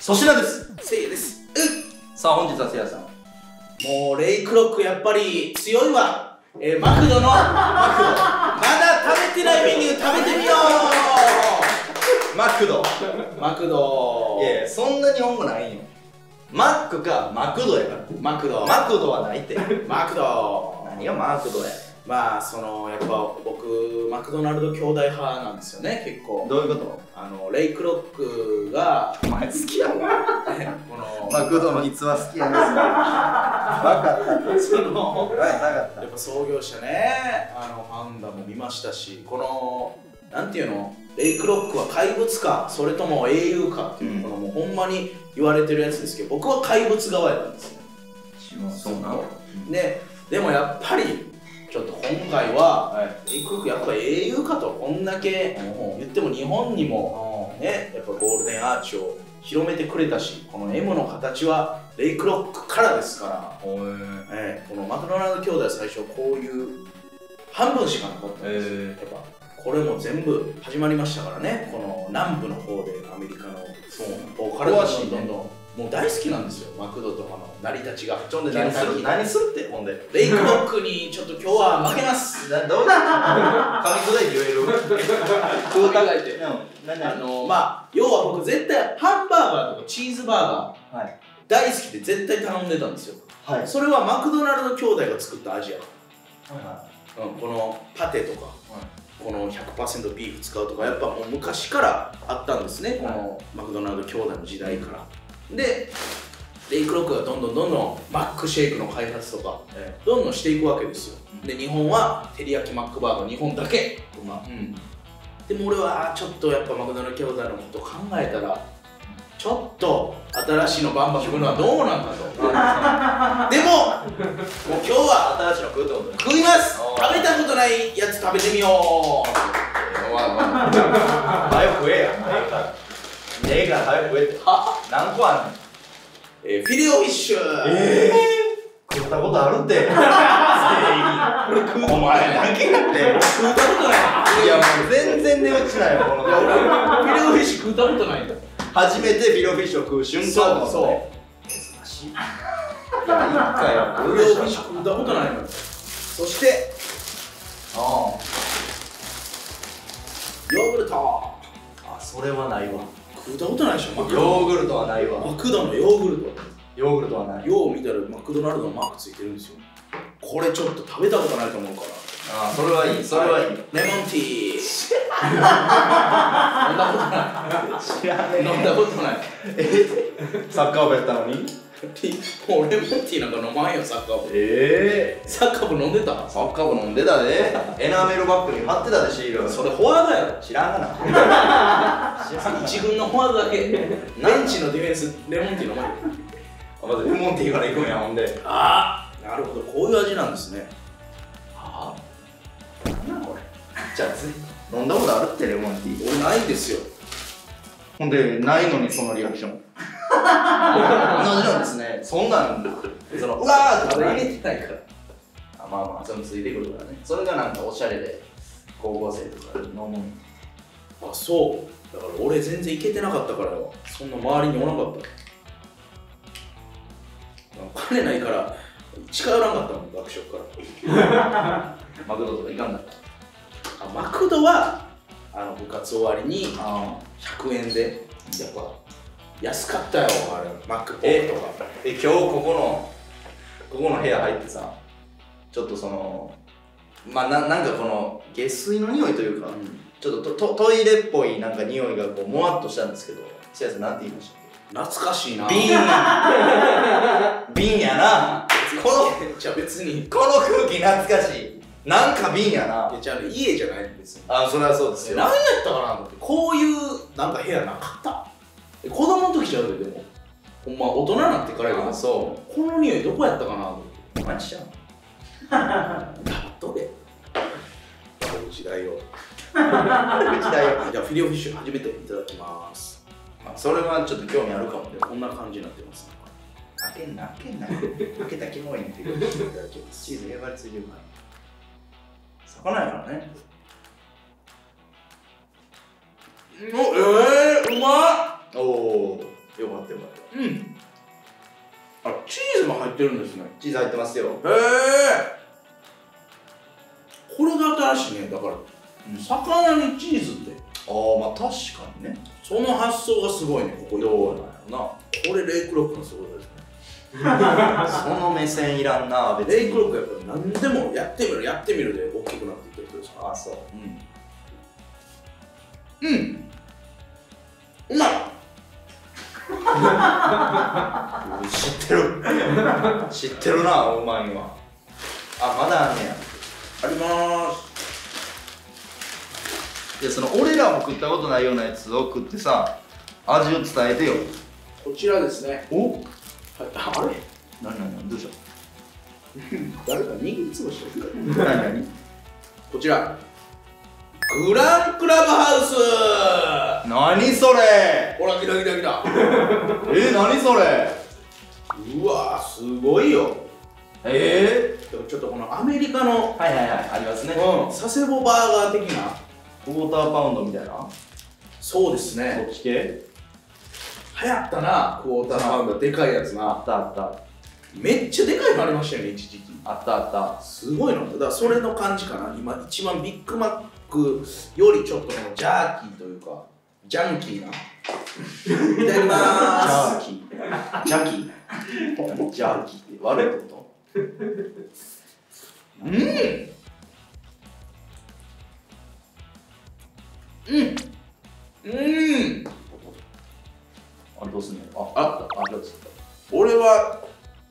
粗品です。 せいです。 さあ本日はせいやさん。 もうレイクロックやっぱり強いわ。マクドのまだ食べてないメニュー食べてみよう。 マクド。 マクド。 いやいや、そんな日本語ないんよ。マックかマクドやから。 マクド。 マクドはないって。 マクド。 何がマクドや。 まあやっぱ僕マクドナルド兄弟派なんですよね、結構。 どういうこと？ レイクロックがお前好きやん。 このマクドの逸話好きやんですよ。分かった。分かった。 やっぱ創業者ね、ファウンダーも見ましたし、このなんていうの、レイクロックは怪物かそれとも英雄かっていう、このもうほんまに言われてるやつですけど、僕は怪物側なんですよ。 そうなの。 でもやっぱりちょっと今回は、レイクロックやっぱ英雄かと、こんだけ言っても日本にもね、やっぱゴールデンアーチを広めてくれたし、この M の形はレイクロックからですから、このマクドナルド兄弟最初こういう半分しかなかったんですよ。やっぱこれも全部始まりましたからね、この南部の方でアメリカのボーカルがどんどんもう大好きなんですよ、マクドとかの成り立ちが。 何するってほんで。 レイクロックにちょっと今日は負けます。 どういうこと？噛み砕いて言える？ 食うたがいて。要は僕絶対ハンバーガーとかチーズバーガー大好きで絶対頼んでたんですよ。それはマクドナルド兄弟が作った味や。このパテとか、この 100% ビーフ使うとか、やっぱもう昔からあったんですね、このマクドナルド兄弟の時代から。で、レイクロックがどんどんマックシェイクの開発とかどんどんしていくわけですよ。で、日本はテリヤキマックバーガー日本だけとか。でも俺はちょっとやっぱマクドナルド兄弟のことを考えたら、ちょっと新しいのバンバン食うのはどうなんだと。でもう今日は新しいの食うってこと？ 食います。食べたことないやつ食べてみよう。 早く食えや。ええから早く食えって。何個あんねん。 フィレオフィッシュ。 食ったことあるって。お前だけやって。 食ったことない。 いやもう全然値打ちないよこの。 フィレオフィッシュ食ったことないんだ。 初めてフィレオフィッシュを食う瞬間。 そう。 珍しい。いや一回はフィレオフィッシュ食ったことないの。そしてヨーグルト。 それはないわ。 食ったことないでしょ。 ヨーグルトはないわ。 マクドのヨーグルト。 ヨーグルトはない。 よう見たらマクドナルドのマークついてるんですよ。これちょっと食べたことないと思うから。 それはいい、それはいい。 レモンティー。飲んだことない。 知らねえ。 飲んだことない。 サッカー部やったのに？ もうレモンティーなんか飲まんよ、サッカー部。サッカー部飲んでた？ サッカー部飲んでたで。エナメルバッグに貼ってたで、シール。 それフォワードやろ。 知らんがな。 一軍のフォワードだけ。ベンチのディフェンス、レモンティー飲まんよ。 まずレモンティーから行くんや、ほんで。 なるほど、こういう味なんですね。 なんこれ。じゃあ飲んだことあるってレモンティー。 俺ないんですよ。 ほんで、ないのにそのリアクション。同じなんですね。そんなん、うわーとか入れてないから。 まあ、それもついてくるからね。それがなんかおしゃれで、高校生とか飲む。 そう。だから俺全然行けてなかったからよ。そんな周りにおらなかった。金ないから近寄らんかったもん、学食から。 マクドとか行かんかった。 マクドは部活終わりに100円でやっぱ安かったよ、あれ。マックポークとか。 今日ここの部屋入ってさ、ちょっとなんかこの下水の匂いというか、ちょっとトイレっぽいなんか匂いがこうもわっとしたんですけど、せやさんなんて言いましたっけ？ 懐かしいな。 瓶やな。 じゃあ別にこの空気懐かしい。なんか瓶やな。 じゃあ家じゃないんですよ。 それはそうですよ。 何やったかなと思って、こういうなんか部屋なかった。子供の時じゃんでも、ほんま大人になってからやけど、この匂いどこやったかなと思って。 マジじゃん。 どれ？時代を。 時代を。 じゃあフィレオフィッシュ初めていただきます。 それはちょっと興味あるかも。 こんな感じになってます。 開けんな。開けたキモいねんて。いただきます。チーズ粘りついてるから。魚やからね。 うまっ。 おお。 よかったよかった。 あ、チーズも入ってるんですね。 チーズ入ってますよ。 へえ。これが新しいね。だから、魚にチーズって。 ああ、まあ確かにね。 その発想がすごいね。ここどうなんやろな。 これレイクロックのすごいですね。 その目線いらんな、別に。 レイクロックやっぱ何でもやってみるやってみるで大きくなっていってる人ですから。 あ、そう。 うまい。 知ってる。知ってるな、うまいわ。あ、まだあんねや。 ありまーす。 いや、その俺らも食ったことないようなやつを食ってさ、味を伝えてよ。 こちらですね。 お、 はい、あれ何どうした誰か握りつぶしてる。 何こちらグランクラブハウス。 何それ。 ほら来た来た来た。 何それ。 うわー、すごいよ。ちょっとこのアメリカのはいありますね。 佐世保バーガー的なクォーターパウンドみたいな。 そうですね。 そっち系流行ったな、クォーターパウンドでかいやつな。 あっためっちゃでかいのありましたよね、一時期。 あったすごいの。だからそれの感じかな。今一番ビッグマックよりちょっとこのジャーキーというかジャンキーな。いただきまーす。 ジャーキージャーキーって悪いってこと。あれどうすんの。あった。 俺は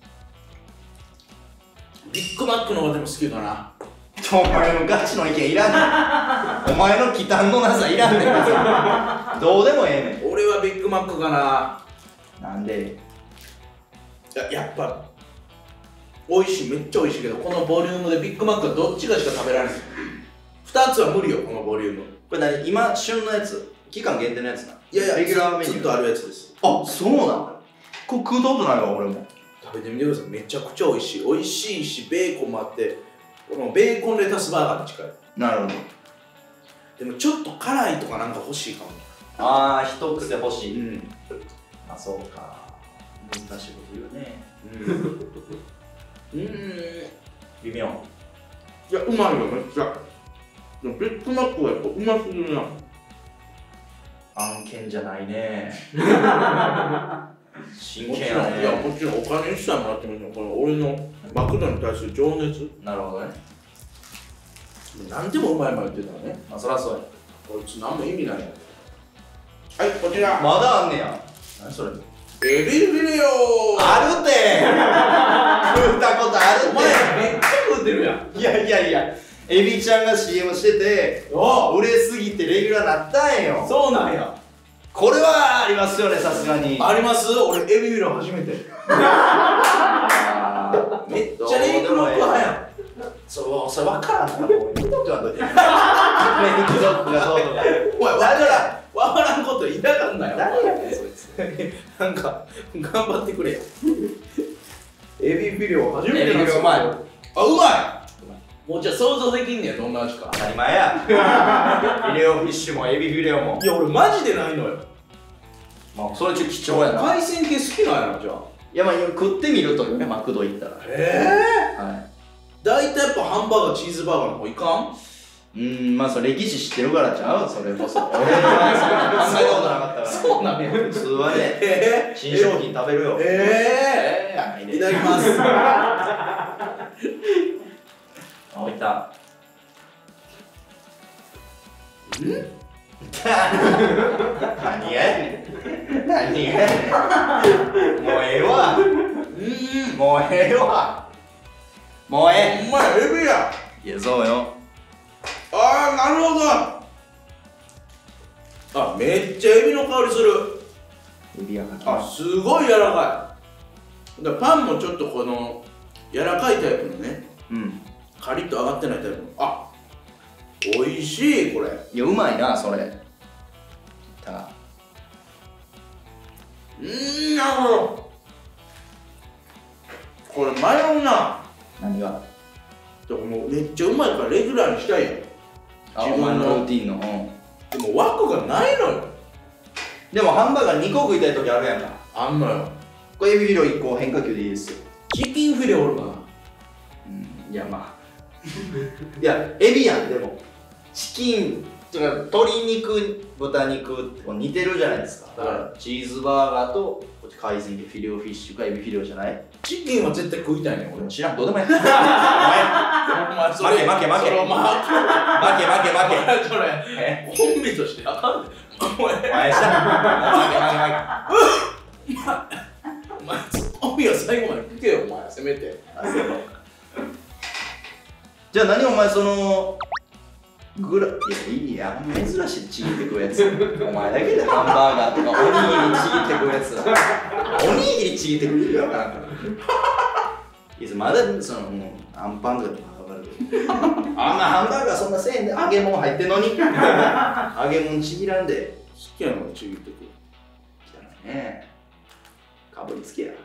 ビッグマックの方がでも好きかな。 お前のガチの意見いらんねん。お前の忌憚のなさいらんねん。どうでもええねん。 俺はビッグマックかな。 なんで。 やっぱ美味しい、めっちゃ美味しいけど、このボリュームでビッグマックはどっちかしか食べられない。2つは無理よ、このボリューム。 これ何、今旬のやつ、期間限定のやつな。 いやレギュラーメニューずっとあるやつです。 あ、そうなんだ。これ食うたことないわ、俺も。 食べてみてください。めちゃくちゃ美味しい。美味しいし、ベーコンもあって、このベーコンレタスバーガーに近い。 なるほど。 でもちょっと辛いとかなんか欲しいかも。 あー、一癖欲しい。 まあ、そうか。難しいこと言うね。微妙。 いや、うまいよ、めっちゃ。でもビッグマックはやっぱうますぎるな。 案件じゃないね。真もち剣やね。 ろん、いや、もちろんお金一切もらってもいいの。この俺のマクドに対する情熱。 なるほどね。 何でもうまいまい言ってたらね。 まあ、そりゃそうや。 こいつ何も意味ないやん。はい、こちら。 まだあんねや。何それ。 エビフィレオあるって食ったことあるって。 お前めっちゃ食ってるやん。 いやエビちゃんが CM してて売れすぎてレギュラーなったんよ。 そうなんや。 これはありますよね、さすがに。 あります。俺エビフィレオ初めて。めっちゃレイクロック派やん。 それ分からんな。もう言うとってはどうやってレイクロックがどうとか。 お前分からんこと言いたがんなよ。 誰やねんそいつ。 なんか頑張ってくれよ。エビフィレオ初めてなんですよ。 エビフィレオうまい。 あ、うまい。もうじゃあ想像できんねや、どんな味か。 当たり前や。フィレオフィッシュもエビフィレオも。 いや、俺マジでないのよ。 まあそれちょっと貴重やな。 海鮮系好きなんやな、じゃあ。 いや、まあ食ってみるというね、マクド行ったら。 はい。大体やっぱハンバーガー、チーズバーガーの方いかん？ まあそれ歴史知ってるからちゃう、それこそ。俺はそんな考えたことなかったから。 そうなんや。 普通はね、新商品食べるよ。 いただきます。 置いた。何やねん。何やねん。もうええわ。もうええわ。もうええ。 お前エビや。 いや、そうよ。 ああ、なるほど。あ、めっちゃエビの香りする。 エビやから。 あ、すごい柔らかい。だからパンもちょっとこの柔らかいタイプのね、カリッと揚がってないタイプの。あ、おいしいこれ。 いや、うまいな、それ。なるほど。これ迷うな。 何が？ でももうめっちゃうまいからレギュラーにしたいやん。 自分のルーティンの。 でも枠がないのよ。 でもハンバーガー2個食いたい時あるやんか。 あんのよ。 これエビフィレオ1個変化球でいいですよ。 チキンフィレオおるかな。 いやまあいやエビやん。でもチキンとか鶏肉豚肉ってこう似てるじゃないですか。だからチーズバーガーとこっち海鮮でフィレオフィッシュかエビフィレオじゃない。 チキンは絶対食いたいねん俺。 知らん、どうでもいい。負け負それけ負け負けそれお前負け負け負け。 それコンビとしてあかんで。お前お前した負け負け負け。 お前ツッコミは最後まで聞けよお前せめて。 じゃあ何お前そのいや珍しいちぎってくるやつ。お前だけでハンバーガーとかおにぎりちぎってくるやつだ。おにぎりちぎってくるやからいやまだそのアンパンとかでも分かるけどあんなハンバーガーそんなせえへんで揚げ物入ってんのに揚げ物ちぎらんで好きやのにちぎってくる。 汚いね。かぶりつけや。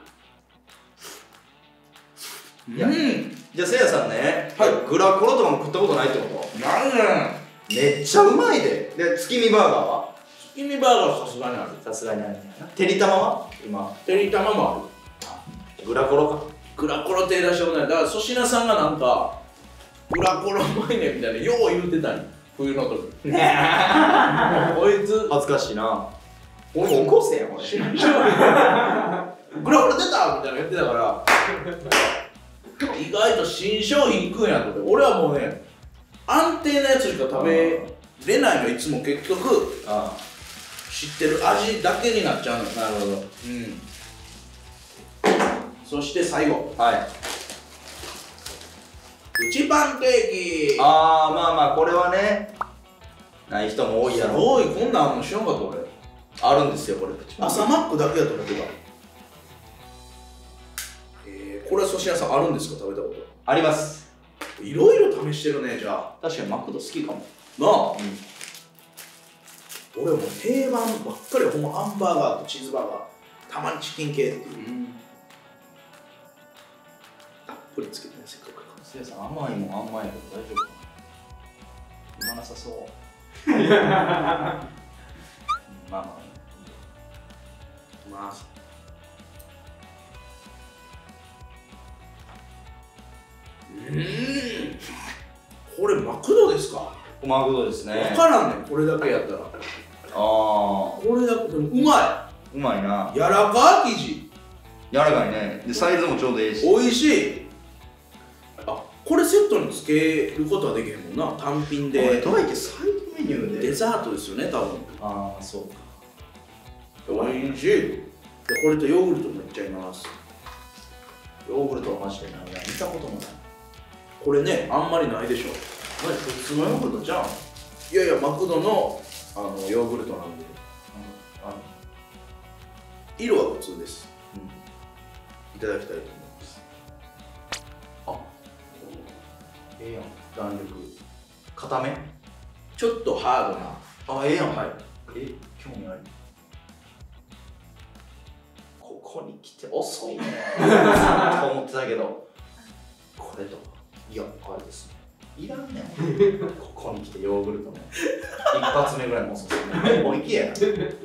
いや、じゃあせいやさんね、グラコロとかも食ったことないってこと？ なんねん。めっちゃうまいで。で、月見バーガーは？ 月見バーガーはさすがにある。 さすがにあるんやな。てりたまは？今。 てりたまもある。 グラコロか。 グラコロ手出したことない。だから粗品さんがなんかグラコロうまいねみたいなよう言うてたん冬の時。こいつ恥ずかしいな。俺も起こせやん俺。 グラコロ出たみたいな言ってたから意外と新商品いくんやと思って。俺はもうね安定なやつしか食べれないの。いつも結局知ってる味だけになっちゃうの。 なるほど。 そして最後、 はい。 プチパンケーキ。 まあまあこれはね、ない人も多いやろ。 多い。こんなんあんの知らんかった俺。 あるんですよこれ。プチパンケーキ。 朝マックだけやと思ってた。これは粗品さんあるんですか？食べたことあります。 いろいろ試してるね。じゃあ確かにマクド好きかもなあ。俺はもう定番ばっかり。ほんまハンバーガーとチーズバーガー、たまにチキン系っていう、たっぷりつけてね。せっかくせいやさん甘いもん甘いやけど大丈夫かな。うまなさそうまあまあまあこれマクドですか？ マクドですね。 分からんねんこれだけやったら。これだけでもうまい。うまいな。 柔らかい生地。 柔らかいね。でサイズもちょうどいいし。 おいしい。これセットにつけることはできへんもんな。単品で。 とはいえサイドメニューでデザートですよね多分。 そうか。 おいしい。これとヨーグルトめっちゃいます。 ヨーグルトはマジでないな。見たこともない。 これね、あんまりないでしょ。 普通のヨーグルトじゃん。 いやいや、マクドのヨーグルトなんで。色は普通です。いただきたいと思います。 ええやん。弾力。固め？ ちょっとハードな。 ええやん。はい。興味あり。ここに来て遅いねと思ってたけど、これとか。いや、あれですね。いらんねん。ここに来てヨーグルトね。一発目ぐらいの遅さね。もういけや。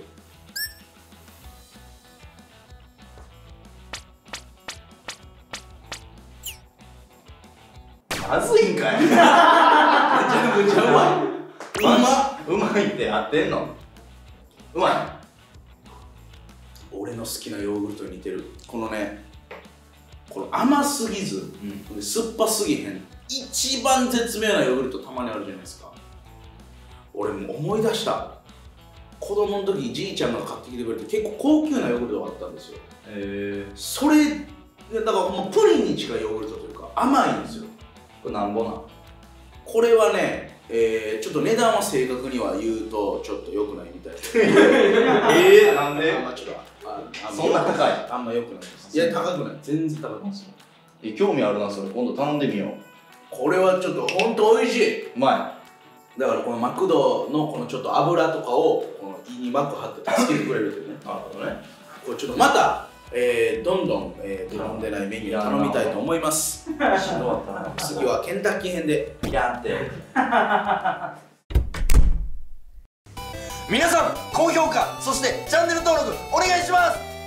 まずいんかい。めちゃくちゃうまい。 うまいって合ってんの？うまい。 俺の好きなヨーグルトに似てる。このね、この甘すぎず、酸っぱすぎへん。一番絶妙なヨーグルトたまにあるじゃないですか。俺も思い出した。子供の時じいちゃんが買ってきてくれて結構高級なヨーグルトがあったんですよ。それだからもうプリンに近いヨーグルトというか甘いんですよ。 これなんぼなん？ これはね、ちょっと値段は正確には言うとちょっと良くないみたいでなんで？ ちょっとそんな高い？ あんま良くないです。いや高くない。全然高くないですよ。 興味あるなそれ。今度頼んでみよう。 これはちょっとほんと美味しい。 うまい。だからこのマクドのこのちょっと油とかをこの胃に膜張って助けてくれるというね。 なるほどね。 これちょっとまた、どんどん、頼んでないメニュー頼みたいと思います。次はケンタッキー編で。 いらんって。 皆さん高評価そしてチャンネル登録お願いします。